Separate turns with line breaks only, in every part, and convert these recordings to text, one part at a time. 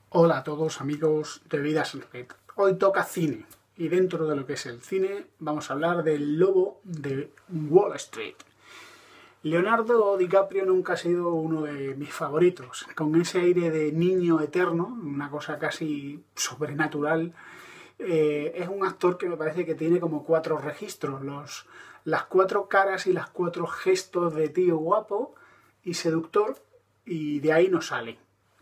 Hola a todos amigos de Vidas Red. Hoy toca cine y dentro de lo que es el cine vamos a hablar del Lobo de Wall Street. Leonardo DiCaprio nunca ha sido uno de mis favoritos, con ese aire de niño eterno, una cosa casi sobrenatural. Es un actor que me parece que tiene como 4 registros, las 4 caras y las 4 gestos de tío guapo y seductor, y de ahí no sale.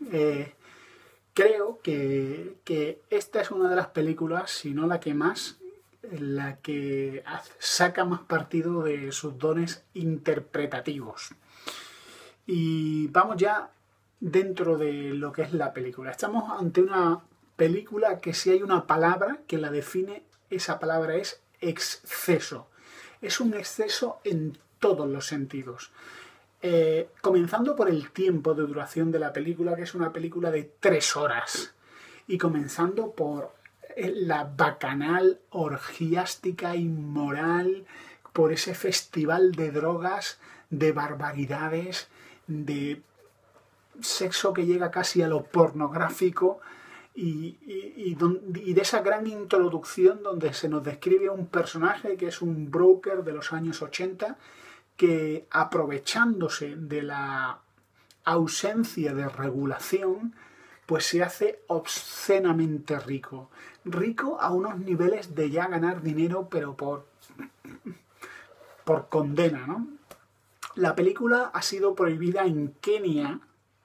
Creo que esta es una de las películas, si no la que más, en la que saca más partido de sus dones interpretativos. Y vamos ya dentro de lo que es la película. Estamos ante una película que si hay una palabra que la define, esa palabra es exceso. Es un exceso en todos los sentidos. Comenzando por el tiempo de duración de la película, que es una película de 3 horas, y comenzando por la bacanal, orgiástica, inmoral, por ese festival de drogas, de barbaridades, de sexo que llega casi a lo pornográfico, y de esa gran introducción donde se nos describe un personaje que es un broker de los años 80, que aprovechándose de la ausencia de regulación, pues se hace obscenamente rico. Rico a unos niveles de ya ganar dinero, pero por condena, ¿no? La película ha sido prohibida en Kenia,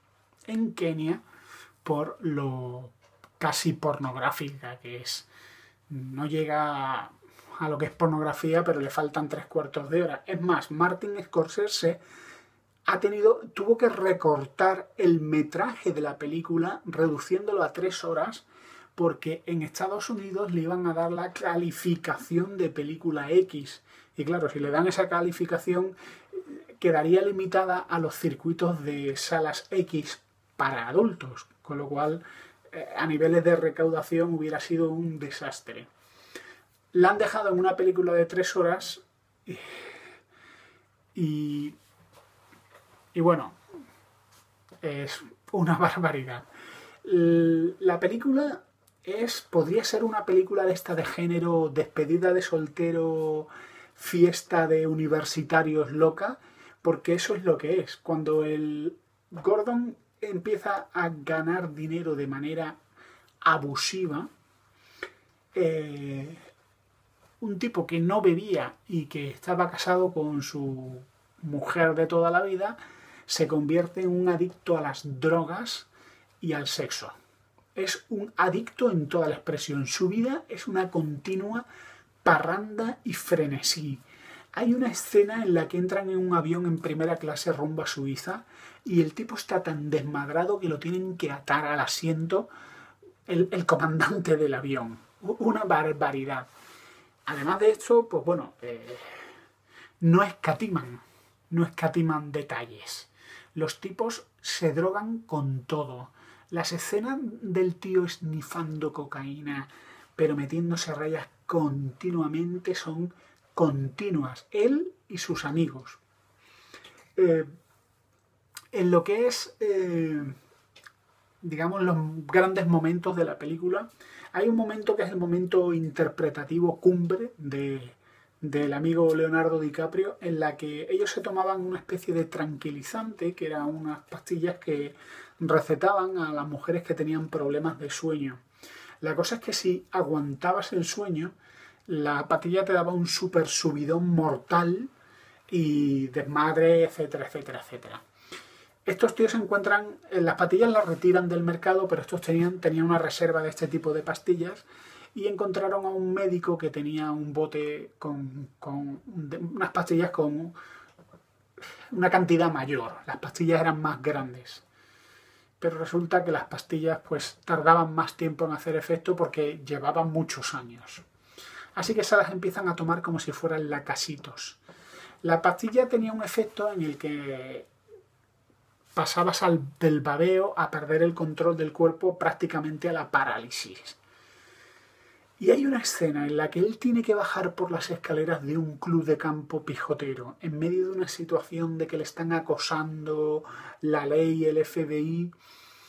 por lo casi pornográfica que es. No llega a lo que es pornografía, pero le faltan 3/4 de hora. Es más, Martin Scorsese tuvo que recortar el metraje de la película, reduciéndolo a 3 horas, porque en Estados Unidos le iban a dar la calificación de película X. Y claro, si le dan esa calificación, quedaría limitada a los circuitos de salas X para adultos, con lo cual a niveles de recaudación hubiera sido un desastre. La han dejado en una película de 3 horas y bueno, es una barbaridad. La película podría ser una película de esta de género, despedida de soltero, fiesta de universitarios loca, porque eso es lo que es. Cuando el Gordon empieza a ganar dinero de manera abusiva, un tipo que no bebía y que estaba casado con su mujer de toda la vida, se convierte en un adicto a las drogas y al sexo. Es un adicto en toda la expresión. Su vida es una continua parranda y frenesí. Hay una escena en la que entran en un avión en primera clase rumbo a Suiza y el tipo está tan desmadrado que lo tienen que atar al asiento el comandante del avión. Una barbaridad. Además de esto, pues bueno, no escatiman detalles. Los tipos se drogan con todo. Las escenas del tío esnifando cocaína, pero metiéndose rayas continuamente, son continuas. Él y sus amigos. En lo que es, digamos, los grandes momentos de la película, hay un momento que es el momento interpretativo cumbre del amigo Leonardo DiCaprio, en la que ellos se tomaban una especie de tranquilizante, que eran unas pastillas que recetaban a las mujeres que tenían problemas de sueño. La cosa es que si aguantabas el sueño, la pastilla te daba un súper subidón mortal y desmadre, etcétera, etcétera, etcétera. Estos tíos se encuentran, las pastillas las retiran del mercado, pero estos tenían una reserva de este tipo de pastillas y encontraron a un médico que tenía un bote con unas pastillas con una cantidad mayor. Las pastillas eran más grandes. Pero resulta que las pastillas pues tardaban más tiempo en hacer efecto porque llevaban muchos años. Así que se las empiezan a tomar como si fueran lacasitos. La pastilla tenía un efecto en el que pasabas del babeo a perder el control del cuerpo, prácticamente a la parálisis. Y hay una escena en la que él tiene que bajar por las escaleras de un club de campo pijotero, en medio de una situación de que le están acosando la ley, el FBI,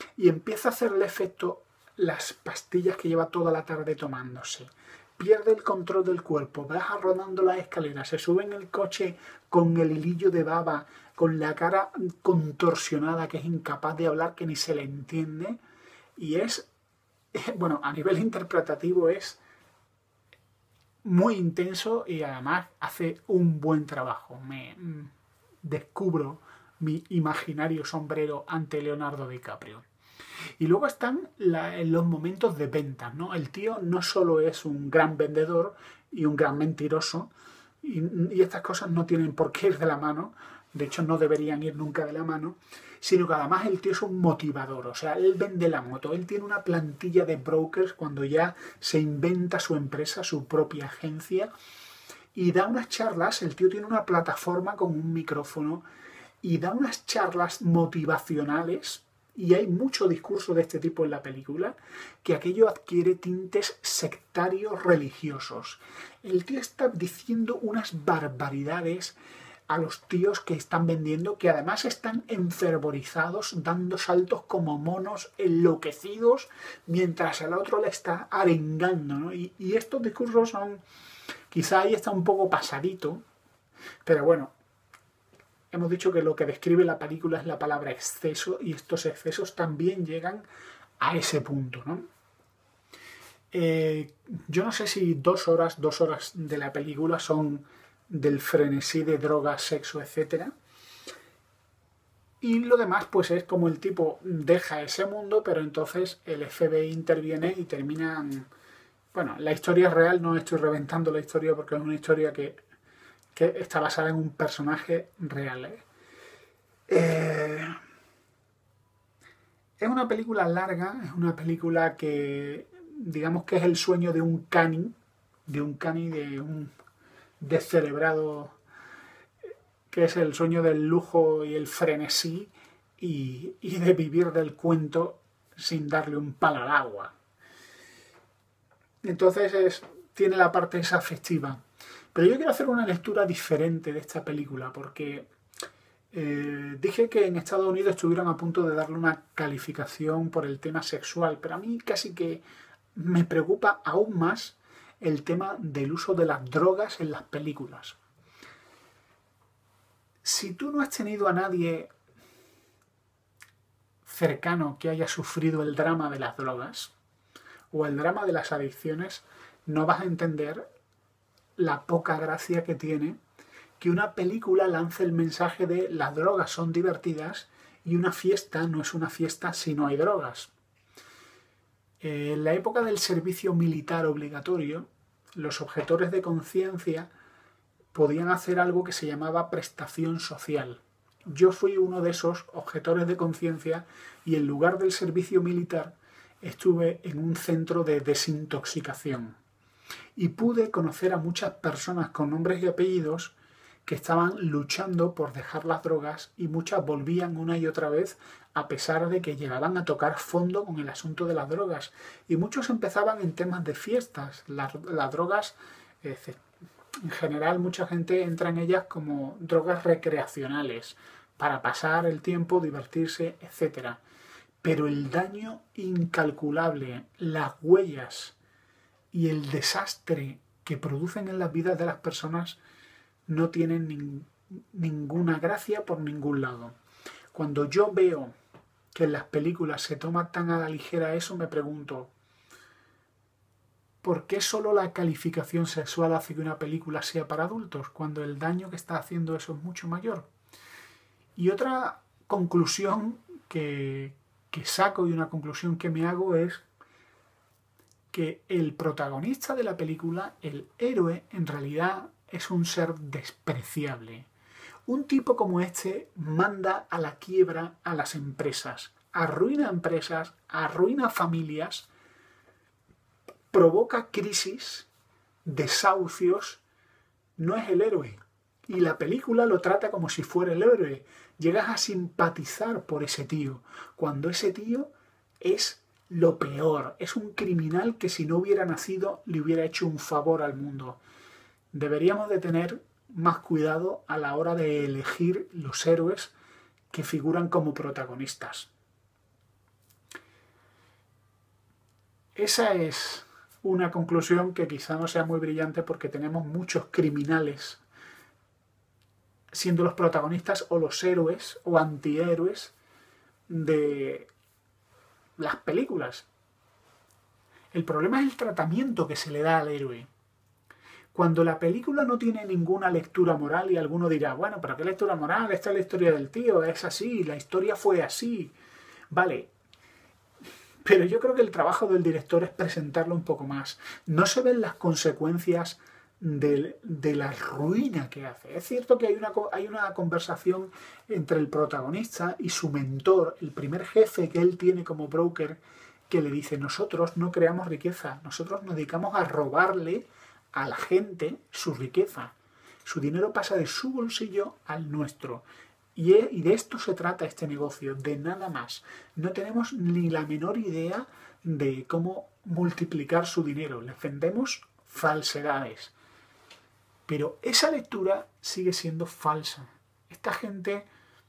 y empieza a hacerle efecto las pastillas que lleva toda la tarde tomándose. Pierde el control del cuerpo, baja rodando las escaleras, se sube en el coche con el hilillo de baba, con la cara contorsionada, que es incapaz de hablar, que ni se le entiende. Y es, bueno, a nivel interpretativo es muy intenso y además hace un buen trabajo. Me descubro mi imaginario sombrero ante Leonardo DiCaprio. Y luego están los momentos de ventas, ¿no? El tío no solo es un gran vendedor y un gran mentiroso, y estas cosas no tienen por qué ir de la mano, de hecho no deberían ir nunca de la mano, sino que además el tío es un motivador, o sea, él vende la moto, él tiene una plantilla de brokers cuando ya se inventa su empresa, su propia agencia, y da unas charlas, el tío tiene una plataforma con un micrófono, y da unas charlas motivacionales, y hay mucho discurso de este tipo en la película, que aquello adquiere tintes sectarios religiosos. El tío está diciendo unas barbaridades a los tíos que están vendiendo, que además están enfervorizados, dando saltos como monos enloquecidos, mientras el otro le está arengando, ¿no? Y estos discursos son, quizá ahí está un poco pasadito, pero bueno, hemos dicho que lo que describe la película es la palabra exceso, y estos excesos también llegan a ese punto, ¿no? Yo no sé si 2 horas de la película son del frenesí de drogas, sexo, etc. Y lo demás pues es como el tipo deja ese mundo, pero entonces el FBI interviene y terminan... Bueno, la historia es real, no estoy reventando la historia porque es una historia que está basada en un personaje real. Es una película larga, es una película que digamos que es el sueño de un cani, de un descerebrado, que es el sueño del lujo y el frenesí y de vivir del cuento sin darle un palo al agua. Entonces tiene la parte esa afectiva. Pero yo quiero hacer una lectura diferente de esta película porque dije que en Estados Unidos estuvieron a punto de darle una calificación por el tema sexual, pero a mí casi que me preocupa aún más el tema del uso de las drogas en las películas. Si tú no has tenido a nadie cercano que haya sufrido el drama de las drogas o el drama de las adicciones, no vas a entender la poca gracia que tiene que una película lance el mensaje de las drogas son divertidas y una fiesta no es una fiesta si no hay drogas. En la época del servicio militar obligatorio, los objetores de conciencia podían hacer algo que se llamaba prestación social. Yo fui uno de esos objetores de conciencia y en lugar del servicio militar estuve en un centro de desintoxicación y pude conocer a muchas personas con nombres y apellidos que estaban luchando por dejar las drogas y muchas volvían una y otra vez a pesar de que llegaban a tocar fondo con el asunto de las drogas. Y muchos empezaban en temas de fiestas. Las drogas, en general, mucha gente entra en ellas como drogas recreacionales para pasar el tiempo, divertirse, etc. Pero el daño incalculable, las huellas y el desastre que producen en las vidas de las personas no tienen ninguna gracia por ningún lado. Cuando yo veo que en las películas se toma tan a la ligera eso, me pregunto, ¿por qué solo la calificación sexual hace que una película sea para adultos, cuando el daño que está haciendo eso es mucho mayor? Y otra conclusión que saco y una conclusión que me hago es que el protagonista de la película, el héroe, en realidad es un ser despreciable. Un tipo como este manda a la quiebra a las empresas, arruina familias, provoca crisis, desahucios, no es el héroe. Y la película lo trata como si fuera el héroe. Llegas a simpatizar por ese tío, cuando ese tío es lo peor. Es un criminal que si no hubiera nacido le hubiera hecho un favor al mundo. Deberíamos de tener más cuidado a la hora de elegir los héroes que figuran como protagonistas. Esa es una conclusión que quizá no sea muy brillante porque tenemos muchos criminales siendo los protagonistas o los héroes o antihéroes de las películas. El problema es el tratamiento que se le da al héroe. Cuando la película no tiene ninguna lectura moral y alguno dirá, bueno, pero ¿qué lectura moral? Esta es la historia del tío, es así, la historia fue así. Vale, pero yo creo que el trabajo del director es presentarlo un poco más. No se ven las consecuencias de la ruina que hace. Es cierto que hay una conversación entre el protagonista y su mentor, el primer jefe que él tiene como broker, que le dice, nosotros no creamos riqueza, nosotros nos dedicamos a robarle a la gente su riqueza. Su dinero pasa de su bolsillo al nuestro. Y de esto se trata este negocio, de nada más. No tenemos ni la menor idea de cómo multiplicar su dinero. Les vendemos falsedades. Pero esa lectura sigue siendo falsa. Esta gente,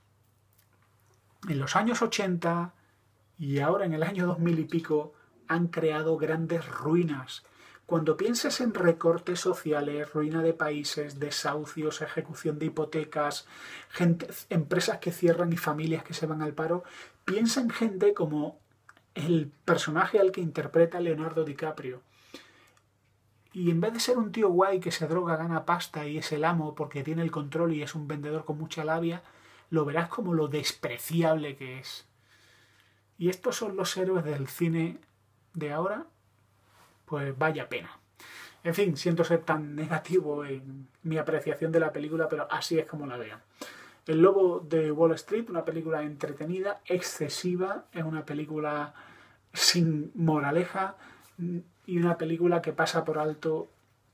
en los años 80 y ahora en el año 2000 y pico, han creado grandes ruinas. Cuando pienses en recortes sociales, ruina de países, desahucios, ejecución de hipotecas, empresas que cierran y familias que se van al paro, piensa en gente como el personaje al que interpreta Leonardo DiCaprio. Y en vez de ser un tío guay que se droga, gana pasta y es el amo porque tiene el control y es un vendedor con mucha labia, lo verás como lo despreciable que es. Y estos son los héroes del cine de ahora. Pues vaya pena. En fin, siento ser tan negativo en mi apreciación de la película, pero así es como la veo. El Lobo de Wall Street, una película entretenida, excesiva, es una película sin moraleja y una película que pasa por alto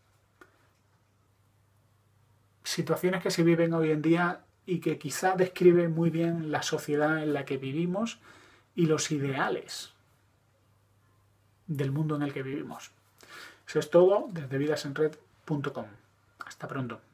situaciones que se viven hoy en día y que quizá describe muy bien la sociedad en la que vivimos y los ideales del mundo en el que vivimos. Eso es todo desde vidasenred.com. Hasta pronto.